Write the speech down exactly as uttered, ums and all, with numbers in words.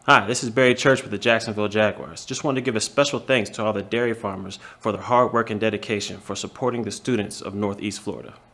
Hi, this is Barry Church with the Jacksonville Jaguars. Just wanted to give a special thanks to all the dairy farmers for their hard work and dedication for supporting the students of Northeast Florida.